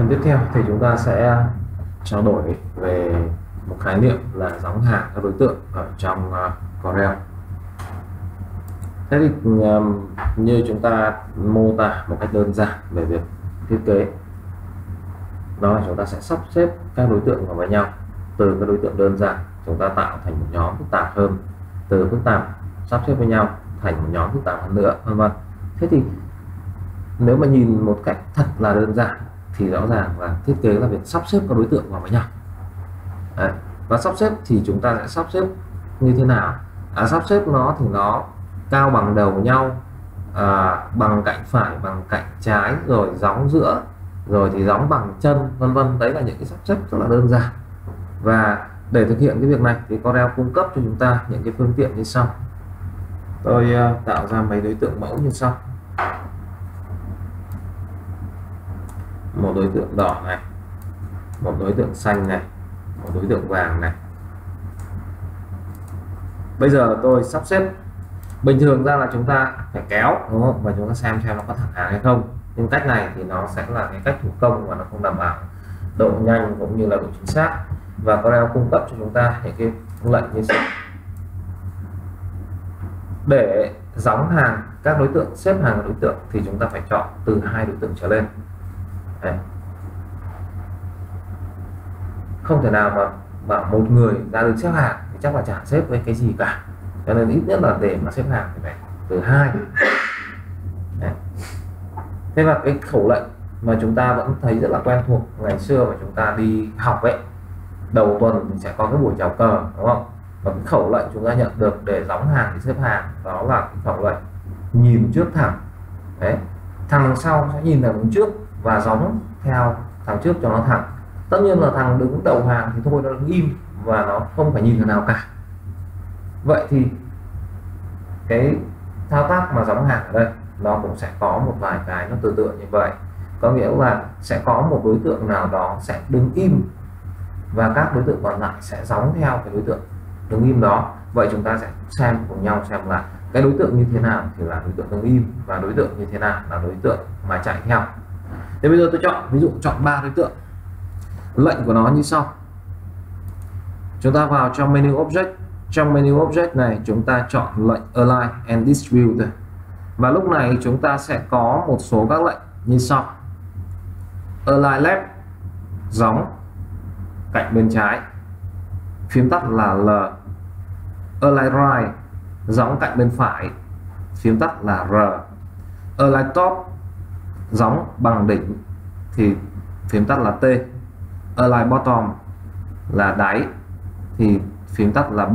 Phần tiếp theo thì chúng ta sẽ trao đổi về một khái niệm là giống hàng các đối tượng ở trong Corel. Thế thì như chúng ta mô tả một cách đơn giản về việc thiết kế, đó là chúng ta sẽ sắp xếp các đối tượng vào với nhau. Từ các đối tượng đơn giản chúng ta tạo thành một nhóm phức tạp hơn, từ phức tạp sắp xếp với nhau thành một nhóm phức tạp hơn nữa, vân vân. Thế thì nếu mà nhìn một cách thật là đơn giản thì rõ ràng là thiết kế là việc sắp xếp các đối tượng vào với nhau. Đấy. Và sắp xếp thì chúng ta sẽ sắp xếp như thế nào? Sắp xếp nó thì nó cao bằng đầu nhau, bằng cạnh phải, bằng cạnh trái, rồi gióng giữa, rồi thì gióng bằng chân, vân vân. Đấy là những cái sắp xếp rất là đơn giản. Và để thực hiện cái việc này thì Corel cung cấp cho chúng ta những cái phương tiện như sau. Tôi tạo ra mấy đối tượng mẫu như sau. Một đối tượng đỏ này, một đối tượng xanh này, một đối tượng vàng này. Bây giờ tôi sắp xếp. Bình thường ra là chúng ta phải kéo, đúng không? Và chúng ta xem nó có thẳng hàng hay không. Nhưng cách này thì nó sẽ là cái cách thủ công và nó không đảm bảo độ nhanh cũng như là độ chính xác. Và Corel cung cấp cho chúng ta những cái lệnh như sau. Để gióng hàng các đối tượng, xếp hàng các đối tượng thì chúng ta phải chọn từ 2 đối tượng trở lên. Đấy. Không thể nào mà bảo một người ra được xếp hàng thì chắc là chả xếp với cái gì cả, cho nên ít nhất là để mà xếp hàng thì phải từ 2. Đấy. Thế và cái khẩu lệnh mà chúng ta vẫn thấy rất là quen thuộc ngày xưa mà chúng ta đi học ấy, đầu tuần thì sẽ có cái buổi chào cờ, đúng không? Và cái khẩu lệnh chúng ta nhận được để gióng hàng thì xếp hàng đó là cái khẩu lệnh nhìn trước thẳng. Đấy. Thằng đằng sau sẽ nhìn thằng đứng trước và gióng theo thằng trước cho nó thẳng. Tất nhiên là thằng đứng đầu hàng thì thôi nó đứng im và nó không phải nhìn thằng nào cả. Vậy thì cái thao tác mà gióng hàng ở đây nó cũng sẽ có một vài cái nó tương tự như vậy. Có nghĩa là sẽ có một đối tượng nào đó sẽ đứng im và các đối tượng còn lại sẽ gióng theo cái đối tượng đứng im đó. Vậy chúng ta sẽ xem cùng nhau xem là cái đối tượng như thế nào thì là đối tượng đứng im và đối tượng như thế nào là đối tượng mà chạy theo. Thế bây giờ tôi chọn, ví dụ chọn 3 đối tượng. Lệnh của nó như sau. Chúng ta vào trong menu object. Trong menu object này chúng ta chọn lệnh align and distribute. Và lúc này chúng ta sẽ có một số các lệnh như sau. Align left, gióng cạnh bên trái, phím tắt là L. Align right, gióng cạnh bên phải, phím tắt là R. Align top, gióng bằng đỉnh thì phím tắt là T. Align bottom là đáy thì phím tắt là B.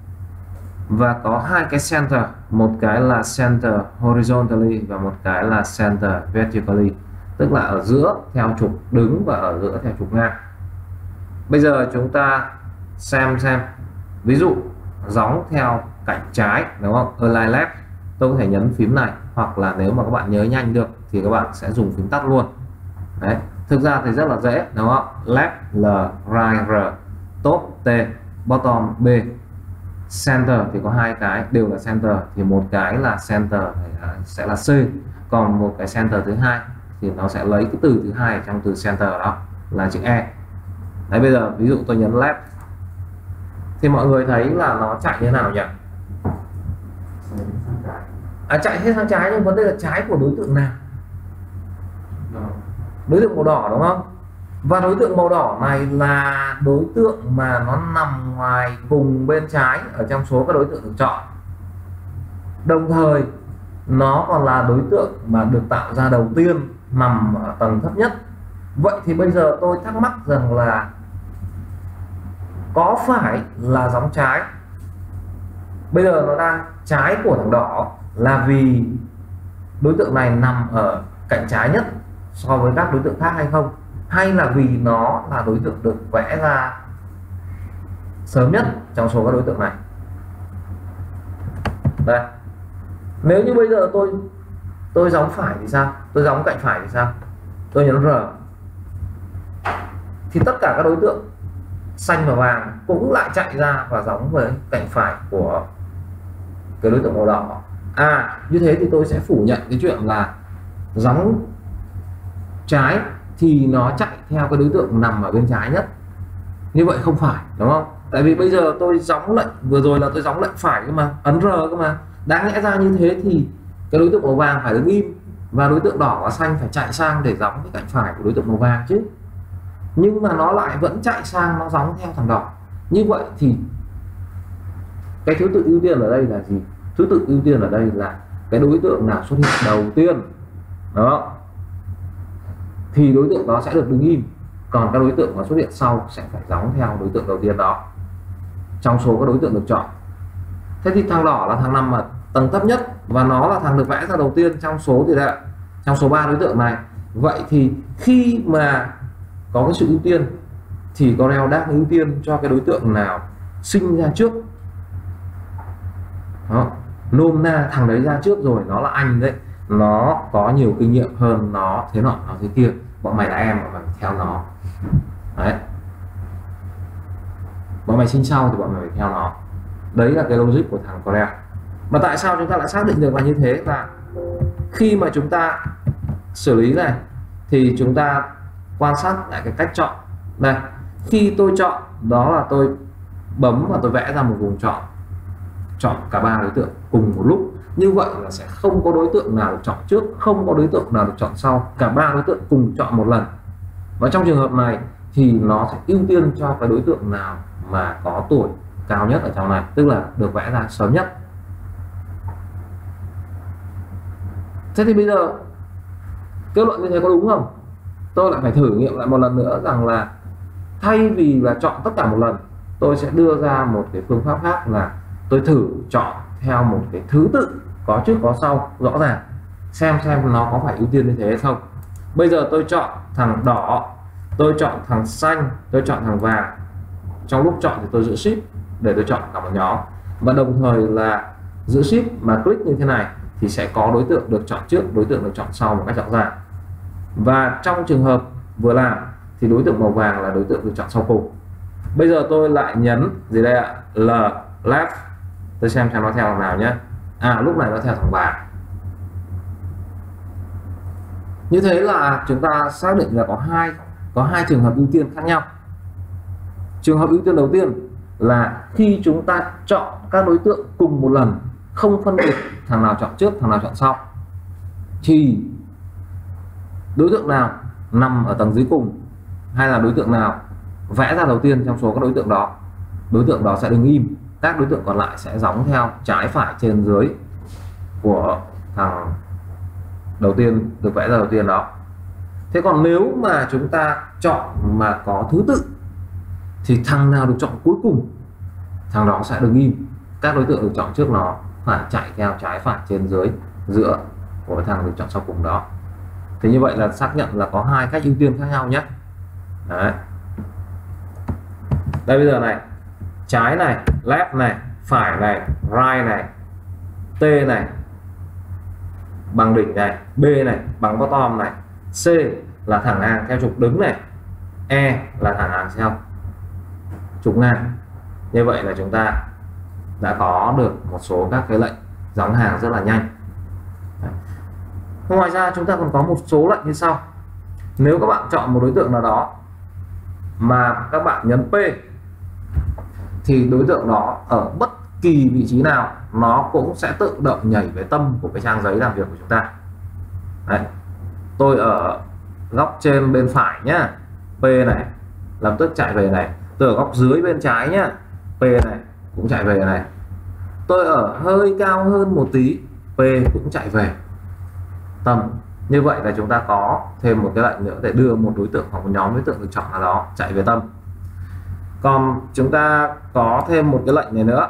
Và có hai cái center, một cái là center horizontally và một cái là center vertically, tức là ở giữa theo trục đứng và ở giữa theo trục ngang. Bây giờ chúng ta xem ví dụ gióng theo cạnh trái, đúng không? Align left, tôi có thể nhấn phím này, hoặc là nếu mà các bạn nhớ nhanh được thì các bạn sẽ dùng phím tắt luôn. Đấy, thực ra thì rất là dễ, đúng không? Left L, right R, top T, bottom B. Center thì có hai cái đều là center, thì một cái là center sẽ là C, còn một cái center thứ hai thì nó sẽ lấy cái từ thứ hai trong từ center đó là chữ E. Đấy, bây giờ ví dụ tôi nhấn left thì mọi người thấy là nó chạy như thế nào nhỉ? Chạy hết sang trái, nhưng vấn đề là trái của đối tượng nào? Đối tượng màu đỏ, đúng không? Và đối tượng màu đỏ này là đối tượng mà nó nằm ngoài cùng bên trái ở trong số các đối tượng được chọn. Đồng thời nó còn là đối tượng mà được tạo ra đầu tiên, nằm ở tầng thấp nhất. Vậy thì bây giờ tôi thắc mắc rằng là có phải là gióng trái bây giờ nó đang trái của thằng đỏ là vì đối tượng này nằm ở cạnh trái nhất so với các đối tượng khác hay không, hay là vì nó là đối tượng được vẽ ra sớm nhất trong số các đối tượng này? Đây, nếu như bây giờ tôi gióng phải thì sao? Tôi gióng cạnh phải thì sao? Tôi nhấn R thì tất cả các đối tượng xanh và vàng cũng lại chạy ra và gióng với cạnh phải của cái đối tượng màu đỏ. Như thế thì tôi sẽ phủ nhận cái chuyện là gióng trái thì nó chạy theo cái đối tượng nằm ở bên trái nhất. Như vậy không phải, đúng không? Tại vì bây giờ tôi gióng lệnh, vừa rồi là tôi gióng lệnh phải cơ mà, ấn R cơ mà. Đáng lẽ ra như thế thì cái đối tượng màu vàng phải đứng im và đối tượng đỏ và xanh phải chạy sang để gióng cái cạnh phải của đối tượng màu vàng chứ. Nhưng mà nó lại vẫn chạy sang, nó gióng theo thằng đỏ. Như vậy thì cái thứ tự ưu tiên ở đây là gì? Thứ tự ưu tiên ở đây là cái đối tượng nào xuất hiện đầu tiên đó thì đối tượng đó sẽ được đứng im, còn các đối tượng mà xuất hiện sau sẽ phải gióng theo đối tượng đầu tiên đó trong số các đối tượng được chọn. Thế thì thằng đỏ là thằng nằm ở tầng thấp nhất và nó là thằng được vẽ ra đầu tiên trong số thì đây, trong số 3 đối tượng này. Vậy thì khi mà có cái sự ưu tiên thì Corel đang ưu tiên cho cái đối tượng nào sinh ra trước đó. Nôm na thằng đấy ra trước rồi, nó là anh đấy, nó có nhiều kinh nghiệm hơn, nó thế nọ nó thế kia, bọn mày là em mà mày theo nó đấy, bọn mày sinh sau thì bọn mày phải theo nó. Đấy là cái logic của thằng Corel. Mà tại sao chúng ta lại xác định được là như thế? Là khi mà chúng ta xử lý này thì chúng ta quan sát lại cái cách chọn này. Khi tôi chọn đó là tôi bấm và tôi vẽ ra một vùng chọn cả 3 đối tượng cùng một lúc. Như vậy là sẽ không có đối tượng nào được chọn trước, không có đối tượng nào được chọn sau, cả 3 đối tượng cùng chọn một lần. Và trong trường hợp này thì nó sẽ ưu tiên cho cái đối tượng nào mà có tuổi cao nhất ở trong này, tức là được vẽ ra sớm nhất. Thế thì bây giờ kết luận như thế có đúng không? Tôi lại phải thử nghiệm lại một lần nữa rằng là thay vì là chọn tất cả một lần, tôi sẽ đưa ra một cái phương pháp khác là tôi thử chọn theo một cái thứ tự có trước có sau rõ ràng, xem nó có phải ưu tiên như thế hay không. Bây giờ tôi chọn thằng đỏ, tôi chọn thằng xanh, tôi chọn thằng vàng. Trong lúc chọn thì tôi giữ shift để tôi chọn cả một nhóm, và đồng thời là giữ shift mà click như thế này thì sẽ có đối tượng được chọn trước, đối tượng được chọn sau một cách rõ ràng. Và trong trường hợp vừa làm thì đối tượng màu vàng là đối tượng được chọn sau cùng. Bây giờ tôi lại nhấn gì đây ạ? L left, tôi xem nó theo thằng nào nhé. Lúc này nó theo thằng vàng. Như thế là chúng ta xác định là có hai trường hợp ưu tiên khác nhau. Trường hợp ưu tiên đầu tiên là khi chúng ta chọn các đối tượng cùng một lần, không phân biệt thằng nào chọn trước thằng nào chọn sau, thì đối tượng nào nằm ở tầng dưới cùng hay là đối tượng nào vẽ ra đầu tiên trong số các đối tượng đó sẽ đứng im, các đối tượng còn lại sẽ gióng theo trái phải trên dưới của thằng đầu tiên được vẽ ra đầu tiên đó. Thế còn nếu mà chúng ta chọn mà có thứ tự thì thằng nào được chọn cuối cùng thằng đó sẽ đứng im, các đối tượng được chọn trước nó phải chạy theo trái phải trên dưới giữa của thằng được chọn sau cùng đó. Thế như vậy là xác nhận là có hai cách ưu tiên khác nhau nhé. Đấy. Đây bây giờ này, trái này, left này, phải này, right này, T này bằng đỉnh này, B này bằng bottom này, C là thẳng hàng theo trục đứng này, E là thẳng hàng theo trục ngang. Như vậy là chúng ta đã có được một số các cái lệnh gióng hàng rất là nhanh. Ngoài ra chúng ta còn có một số lệnh như sau. Nếu các bạn chọn một đối tượng nào đó mà các bạn nhấn P thì đối tượng đó ở bất kỳ vị trí nào nó cũng sẽ tự động nhảy về tâm của cái trang giấy làm việc của chúng ta. Đấy. Tôi ở góc trên bên phải nhá, P này lập tức chạy về này. Tôi ở góc dưới bên trái nhá, P này cũng chạy về này. Tôi ở hơi cao hơn một tí, P cũng chạy về tâm. Như vậy là chúng ta có thêm một cái lệnh nữa để đưa một đối tượng hoặc một nhóm đối tượng được chọn nào đó chạy về tâm. Còn chúng ta có thêm một cái lệnh này nữa,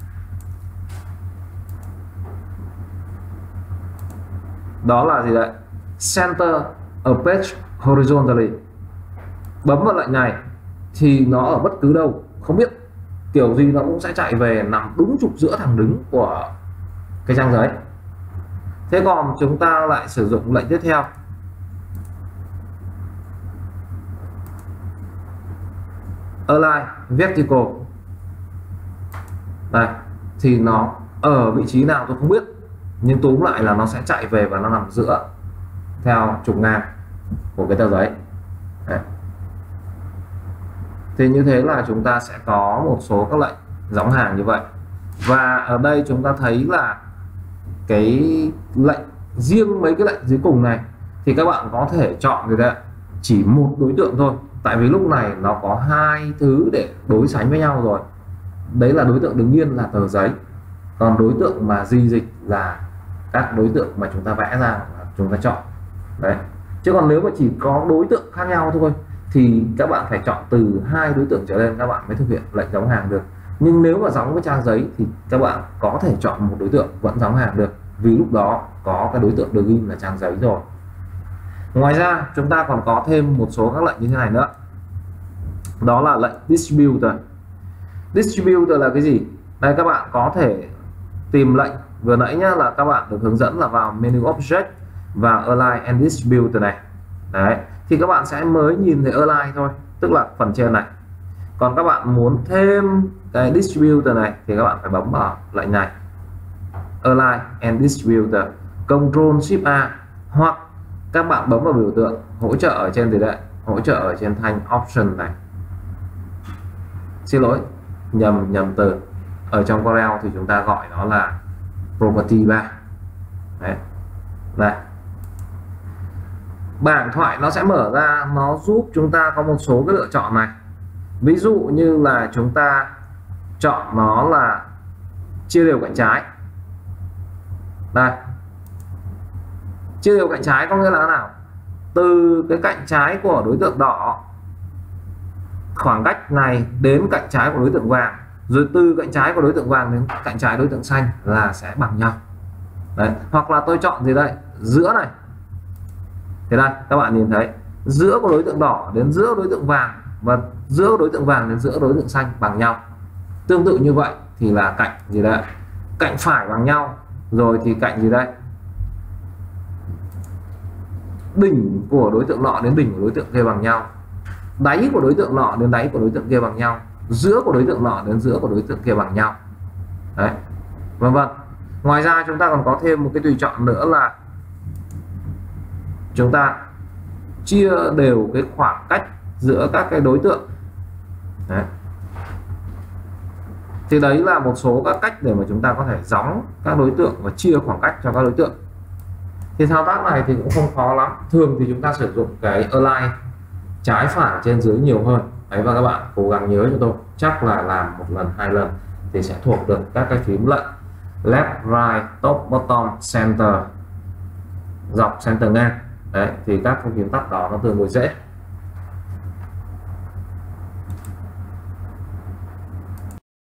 đó là gì đấy? Center a page horizontally. Bấm vào lệnh này thì nó ở bất cứ đâu, không biết kiểu gì nó cũng sẽ chạy về nằm đúng trục giữa thẳng đứng của cái trang giấy. Thế còn chúng ta lại sử dụng lệnh tiếp theo, Align Vertical. Đây, thì nó ở vị trí nào tôi không biết, nhưng túm lại là nó sẽ chạy về và nó nằm giữa theo trục ngang của cái tờ giấy. Đấy. Thì như thế là chúng ta sẽ có một số các lệnh gióng hàng như vậy. Và ở đây chúng ta thấy là cái lệnh riêng mấy cái lệnh dưới cùng này thì các bạn có thể chọn rồi đấy, chỉ một đối tượng thôi, tại vì lúc này nó có hai thứ để đối sánh với nhau rồi. Đấy là đối tượng đứng yên là tờ giấy, còn đối tượng mà di dịch là các đối tượng mà chúng ta vẽ ra chúng ta chọn đấy. Chứ còn nếu mà chỉ có đối tượng khác nhau thôi thì các bạn phải chọn từ hai đối tượng trở lên các bạn mới thực hiện lệnh gióng hàng được. Nhưng nếu mà gióng với trang giấy thì các bạn có thể chọn một đối tượng vẫn gióng hàng được, vì lúc đó có cái đối tượng được in là trang giấy rồi. Ngoài ra chúng ta còn có thêm một số các lệnh như thế này nữa, đó là lệnh distributor. Distributor là cái gì? Đây các bạn có thể tìm lệnh vừa nãy nhá, là các bạn được hướng dẫn là vào menu object và align and distributor này. Đấy, thì các bạn sẽ mới nhìn thấy align thôi, tức là phần trên này. Còn các bạn muốn thêm cái distributor này thì các bạn phải bấm vào lệnh này, align and distributor, Ctrl Shift A, hoặc các bạn bấm vào biểu tượng hỗ trợ ở trên gì đấy, hỗ trợ ở trên thanh option này. Xin lỗi, nhầm từ. Ở trong Corel thì chúng ta gọi nó là property bar. Đấy. Đây. Bảng thoại nó sẽ mở ra, nó giúp chúng ta có một số cái lựa chọn này. Ví dụ như là chúng ta chọn nó là chia đều cạnh trái. Đây. Chia đều cạnh trái có nghĩa là nào? Từ cái cạnh trái của đối tượng đỏ, khoảng cách này đến cạnh trái của đối tượng vàng, rồi từ cạnh trái của đối tượng vàng đến cạnh trái đối tượng xanh là sẽ bằng nhau. Đấy. Hoặc là tôi chọn gì đây? Giữa này. Thế đây, các bạn nhìn thấy giữa của đối tượng đỏ đến giữa đối tượng vàng và giữa đối tượng vàng đến giữa đối tượng xanh bằng nhau. Tương tự như vậy thì là cạnh gì đây? Cạnh phải bằng nhau. Rồi thì cạnh gì đây? Đỉnh của đối tượng nọ đến đỉnh của đối tượng kia bằng nhau. Đáy của đối tượng nọ đến đáy của đối tượng kia bằng nhau. Giữa của đối tượng nọ đến giữa của đối tượng kia bằng nhau. Đấy. Vân vân. Ngoài ra chúng ta còn có thêm một cái tùy chọn nữa là chúng ta chia đều cái khoảng cách giữa các cái đối tượng. Đấy. Thì đấy là một số các cách để mà chúng ta có thể gióng các đối tượng và chia khoảng cách cho các đối tượng. Thì thao tác này thì cũng không khó lắm. Thường thì chúng ta sử dụng cái align trái phải trên dưới nhiều hơn. Đấy, và các bạn cố gắng nhớ cho tôi, chắc là làm một lần hai lần thì sẽ thuộc được các cái phím lệnh left, right, top, bottom, center, dọc, center, ngang. Đấy, thì các cái phím tắt đó nó tương đối dễ.